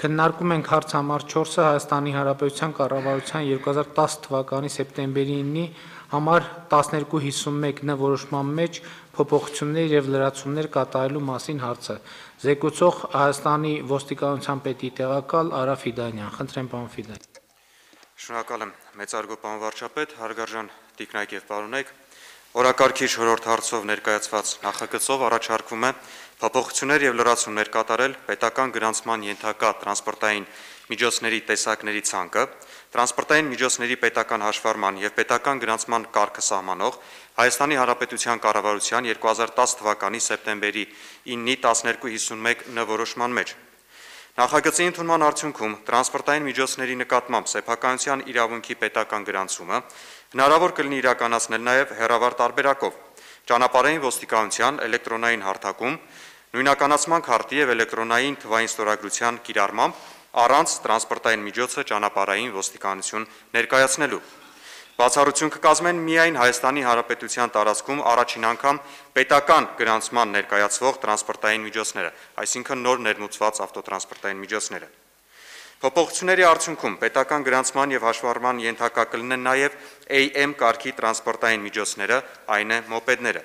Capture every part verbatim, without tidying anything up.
Քննարկում ենք հարց համար չորսը Հայաստանի Հանրապետության կառավարության երկու հազար տասը թվականի սեպտեմբերի ինի համար տասներկու հիսունմեկ ն որոշման մեջ փոփոխություններ եւ լրացումներ կատարելու մասին հարցը։ Զեկուցող Հայաստանի ոստիկանության պետի տեղակալ Արա Ֆիդանյան։ Խնդրեմ, պարոն Ֆիդանյան։ Շնորհակալ եմ, մեծարգո պարոն վարչապետ, հարգարժան տիկնայք եւ պարոնայք։ Օրակարգի չորրորդ հարցով ներկայացված նախագծով առաջարկվում է փոփոխություններ եւ լրացումներ կատարել պետական գրանցման ենթակա տրանսպորտային միջոցների տեսակների ցանկը, տրանսպորտային միջոցների պետական հաշվառման եւ պետական գրանցման կարգը սահմանող Հայաստանի Հանրապետության կառավարության երկու հազար տասը թվականի սեպտեմբերի ինի տասներկու հիսունմեկ ն որոշման մեջ։ Նախագծի ընդունման արդյունքում տրանսպորտային միջոցների նկատմամբ սեփականության իրավունքի պետական գրանցումը հնարավոր կլինի իրականացնել նաև հեռավար տարբերակով, ճանապարհային ոստիկանության էլեկտրոնային հարթակում, նույնականացման քարտի եւ էլեկտրոնային թվային ստորագրության կիրառմամբ առանց տրանսպորտային միջոցը ճանապարհային ոստիկանություն ներկայացնելու։ Բացառություն կկազմեն միայն Հայաստանի Հանրապետության տարածքում առաջին անգամ պետական գրանցման ներկայացվող տրանսպորտային միջոցները, այսինքն նոր ներմուծված ավտոտրանսպորտային միջոցները։ Փոփոխությունների արդյունքում պետական գրանցման եւ հաշվառման ենթակա կլինեն նաեւ A M կարգի տրանսպորտային միջոցները, այն է մոպեդները։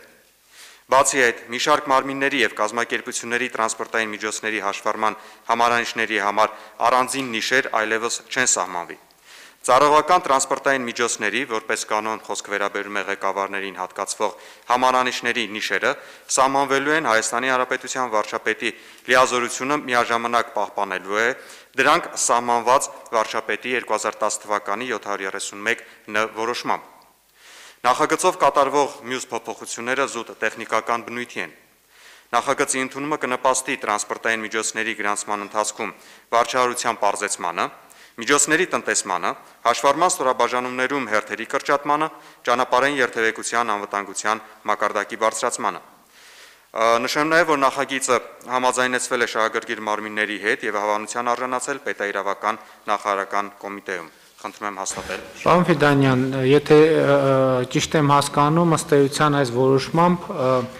Բացի այդ, մի շարք մարմինների եւ կազմակերպությունների տրանսպորտային միջոցների հաշվառման համարանիշների համար առանձին նիշեր այլևս չեն սահմանվի։ Ծառայողական տրանսպորտային միջոցների, որպես կանոն խոսք վերաբերում է ղեկավարներին հատկացվող համարանիշների նիշերը, սահմանվելու են Հայաստանի Հանրապետության վարչապետի լիազորությունը միաժամանակ պահպանելու է դրանք սահմանված վարչապետի երկու հազար տասը թվականի յոթ հարյուր երեսունմեկ ն որոշմամբ։ Նախագծով կատարվող մյուս փոփոխությունները զուտ տեխնիկական բնույթի են։ Նախագծի ընդունումը կնպաստի տրանսպորտային միջոցների գրանցման ընթացքում վարչահարության պարզեցմանը, միջոցների տնտեսմանը, հաշվառման ստորաբաժանումներում հերթերի կրճատմանը, ճանապարհային երթևեկության անվտանգության մակարդակի բարձրացմանը։ Նշեմ նաև, որ նախագիծը համաձայնեցվել է շահագրգիռ մարմինների հետ եւ հավանության արժանացել պետաիրավական նախարարական կոմիտեում։ Խնդրում եմ հաստատել։ Պարոն Ֆիդանյան, եթե ճիշտ եմ հասկանում, ըստ էության այս որոշմամբ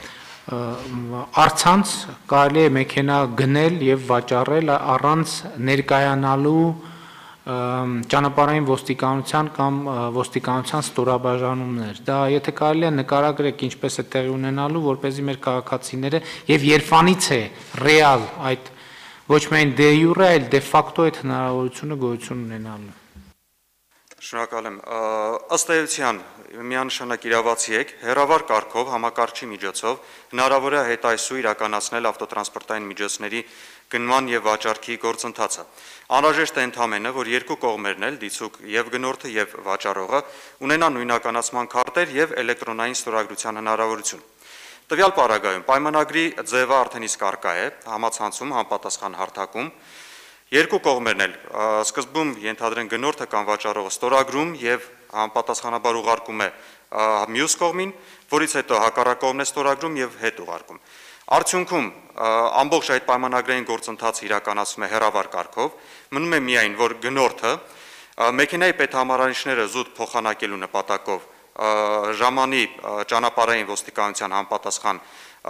առցանց կարելի է մեքենա գնել եւ վաճառել առանց ներկայանալու ճանապարհային ոստիկանության կամ ոստիկանության ստորաբաժանումներ։ Դա եթե կարելի է նկարագրեք ինչպես է տեղի ունենալու, որպեսզի մեր քաղաքացիները եւ երբանից է ռեալ այդ ոչ միայն դե յուրե, այլ դե ֆակտո այդ հնարավորությունը գոյություն ունենալու։ Շնորհակալ եմ։ Ըստ էության միանշանակ իրավացի եք, հեռավար կարգով համակարգչի միջոցով հնարավոր է հետայսու իրականացնել ավտոտրանսպորտային միջոցների գնման եւ վաճառքի գործընթացը։ Անհրաժեշտ է ընդհանրապես, որ երկու կողմերն էլ դիցուկ եւ գնորդը եւ վաճառողը ունենան նույնականացման քարտեր եւ էլեկտրոնային ստորագրության հնարավորություն։ Տվյալ պարագայում պայմանագրի ձևը արդեն իսկ առկա է համացանցում համապատասխան հարթակում։ Երկու կողմերն էլ սկզբում ենթադրեն գնորդը կամ վաճառողը ստորագրում եւ համապատասխանաբար ուղարկում է մյուս կողմին, որից հետո հակառակ կողմն է ստորագրում եւ հետ ուղարկում։ Արդյունքում ամբողջ այդ պայմանագրային գործընթացը իրականացվում է հեռավար կարգով, մնում է միայն, որ գնորդը մեքենայի պետհամարանիշները զուտ փոխանակելու նպատակով ժամանի ճանապարհային ոստիկանության համապատասխան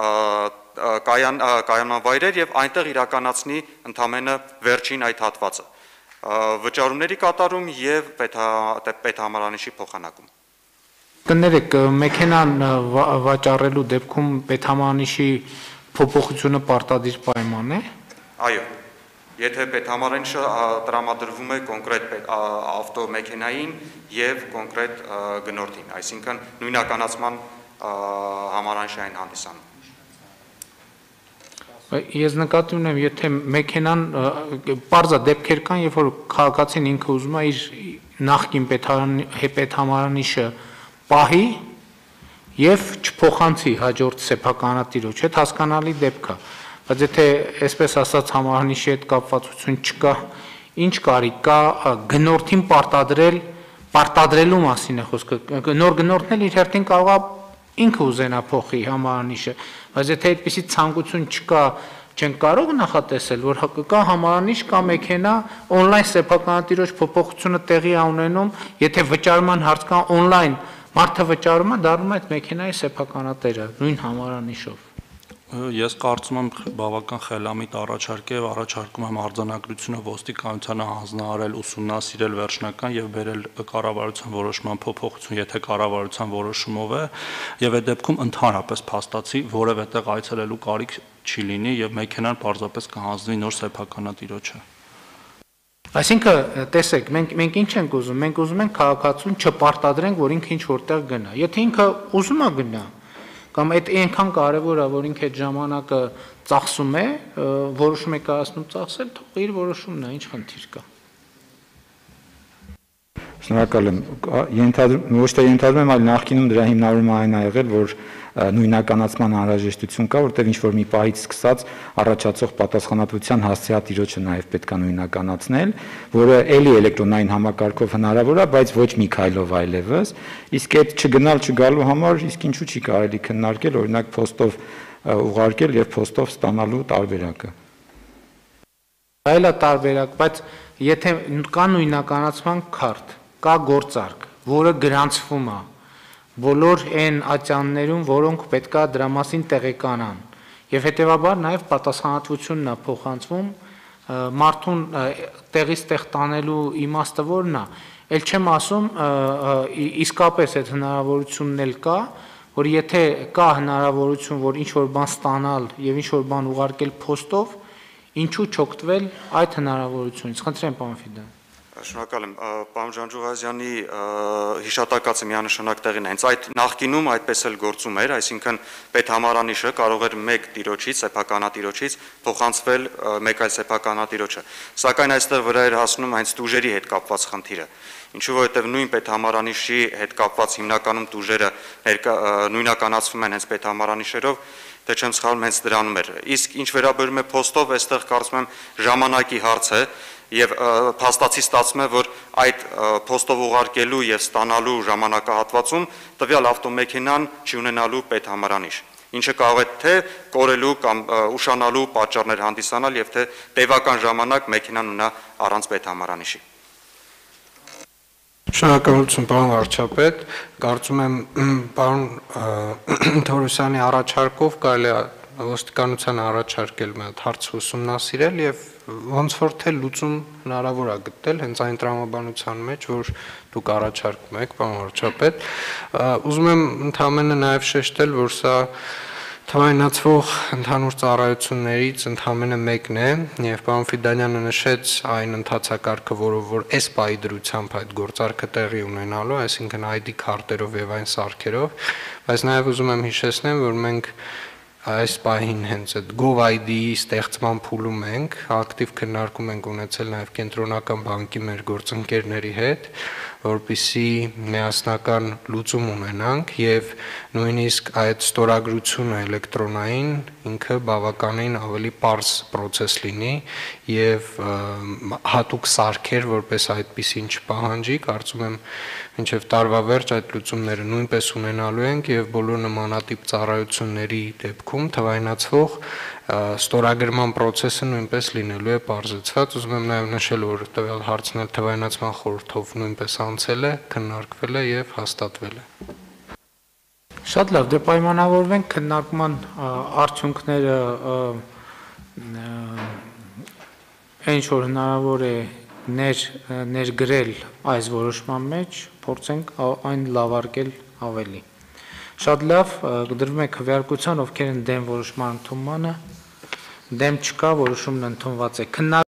կայանման վայրեր եւ այնտեղ իրականացնի ընդամենը վերջին այդ հատվածը վճարումների կատարում եւ պետհամարանիշի փոխանակում։ Կներեք, մեքենան վաճառելու դեպքում պետհամարանիշի փոփոխությունը պարտադիր պայման է։ Այո, եթե պետհամարանիշը տրամադրվում է կոնկրետ ավտոմեքենային եւ կոնկրետ գնորդին, այսինքն նույնականացման համարանիշային հանդիսանում։ Ես նկատի ունեմ, եթե մեքենան պարզա դեպքեր կան, երբ որ քաղաքացին ինքը ուզում է իր նախկին պետհամարանիշը պահի եւ չփոխանցի հաջորդ սեփականատիրոջ հետ, հասկանալի դեպք է, բայց եթե այսպես ասած համարանիշի հետ կապվածություն չկա, ինչ կարիք կա գնորդին պարտադրել, պարտադրելու մասին է խոսքը։ Նոր գնորդն էլ իր հերթին կարող է ինքը ուզենա փոխի համարանիշը, բայց եթե այդպիսի ցանկություն չկա, չեն կարող նախատեսել, որ կա համարանիշ կամ մեքենա on-line սեփականատիրոջ փոփոխությունը տեղի է ունենում, եթե վճարման հարց կա on-line մարդը վճարում է, դառնում է այդ մեքենայի սեփականատերը նույն համարանիշով։ Ես կարծում եմ բավական խելամիտ առաջարկ է եւ առաջարկում եմ արձանագրությունը ոստիկանությանը հանձնարարել, ուսումնասիրել վերջնական եւ բերել կառավարության որոշման փոփոխություն, եթե կառավարության որոշումով է, եւ այդ դեպքում ընդհանրապես փաստացի որևէ տեղ այցելելու կարիք չի լինի եւ մեքենան պարզապես կհանձնվի նոր սեփականատիրոջը։ Այսինքն, տեսեք, մենք մենք ինչ ենք ուզում, մենք ուզում ենք քաղաքացուն չպարտադրենք, որ ինքը ինչ որտեղ գնա։ Եթե ինքը ուզում է գնա, կամ այդ այնքան կարևոր է, որ ինքը այդ ժամանակը ծախսում է, որոշում է կայացնում ծախսել, թող իր որոշումն է, ինչ խնդիր կա։ Շնորհակալ եմ։ Ենթադրում ոչ թե ենթադրում եմ, այլ նախկինում դրա հիմնավորումը այն ա եղել, որ նույնականացման անհրաժեշտություն կա, որտեղ ինչ որ մի պահից սկսած առաջացող պատասխանատվության հասցեատիրոջը նաև պետք է նույնականացնել, որը ելի էլեկտրոնային համակարգով հնարավոր է, բայց ոչ մի քայլով այլևս, իսկ այդ չգնալ չգալու համար իսկ ինչու չի կարելի քննարկել, օրինակ փոստով ուղարկել եւ փոստով ստանալու տարբերակը։ Այլ է տարբերակ, բայց եթե կա նույնականացման քարտ, կա գործարք, որը գրանցվում է բոլոր այն ատյաններում, որոնք պետքա դրա մասին տեղեկանան, եւ հետեւաբար նաեւ պատասխանատվությունն է փոխանցվում, մարդուն տեղից տեղ տանելու իմաստը որն է, ել չեմ ասում, իսկապես այդ հնարավորությունն էլ կա, որ եթե կա հնարավորություն, որ ինչ որ բան ստանալ եւ ինչ որ բան ուղարկել փոստով, ինչու չօգտվել այդ հնարավորությունից։ Խնդրեմ, պարոն Ֆիդան։ Շնորհակալ եմ, պարոն Ջանջուղազյանի հիշատակածը միանշանակ տեղին է։ Հենց այդ նախկինում այդպես էլ գործում էր, այսինքն պետհամարանիշը կարող էր մեկ տիրոջից, սեփականատիրոջից փոխանցվել մեկ այլ սեփականատիրոջը։ Սակայն այստեղ վրա էր հասնում հենց տուժերի հետ կապված խնդիրը։ Ինչու որովհետև նույն պետհամարանիշի հետ կապված հիմնականում տուժերը նույնականացվում են հենց պետհամարանիշերով, թե չեմ սխալվում, հենց դրանում էր։ Իսկ ինչ վերաբերում է փոստով, այստեղ կարծում եմ ժամանակի հարց է, եւ փաստացի ստացվում է, որ այդ փոստով ուղարկելու եւ ստանալու ժամանակահատվածում տվյալ ավտոմեքենան չի ունենալու պետհամարանիշ, ինչը կարող է թե կորելու կամ ուշանալու պատճառներ հանդիսանալ եւ թե տևական ժամանակ մեքենան ունենա առանց պետհամարանիշի։ Շնորհակալություն, պարոն վարչապետ, կարծում եմ պարոն Թորոսյանի առաջարկով կարելի է ոստիկանության առաջարկել մեկ հարց ուսումնասիրել եւ ոնց որ թե լուծում հնարավոր է գտնել հենց այն տրամաբանության մեջ, որ դուք առաջարկում եք, պարոն վարչապետ, ուզում եմ ընդհանրապես նաեւ շեշտել, որ սա թվայնացվող ընդհանուր ծառայություններից ընդհանրապես մեկն է եւ պարոն Ֆիդանյանը նշեց այն ընթացակարգը, որով որ այս պահի դրությամբ այդ գործարքը տեղի ունենալու, այսինքն այ դի քարտերով եւ այն սարքերով, բայց նաեւ ուզում եմ հիշեցնել, որ մենք այս պահին հենց այդ gov.id-ի ստեղծման փուլում ենք, ակտիվ քննարկում ենք ունեցել նաեւ կենտրոնական բանկի մեր գործընկերների հետ, որպեսզի միասնական լուծում ունենանք եւ նույնիսկ այդ ստորագրությունը էլեկտրոնային ինքը բավականին ավելի պարզ process լինի եւ հատուկ սարքեր որպես այդպեսին չպահանջի, կարծում եմ մինչեւ տարվա վերջ այդ լուծումները նույնպես ունենալու ենք եւ բոլոր նմանատիպ ծառայությունների դեպքում թվայնացվող ստորագրման process-ը նույնպես լինելու է պարզեցված, ուզում եմ նաեւ նշել, որ տվյալ հարցն էլ թվայնացման խորհրդով նույնպես անցել է, քննարկվել է եւ հաստատվել է։ Շատ լավ, դե պայմանավորվենք քննարկման արդյունքները այն որ հնարավոր է ներ ներգրել այս որոշման մեջ, փորձենք այն լավարկել ավելի։ Շատ լավ, կդրվում է քվեարկության, ովքեր են դեմ որոշման ընդունմանը, դեմ չկա, որոշումն ընդունված է։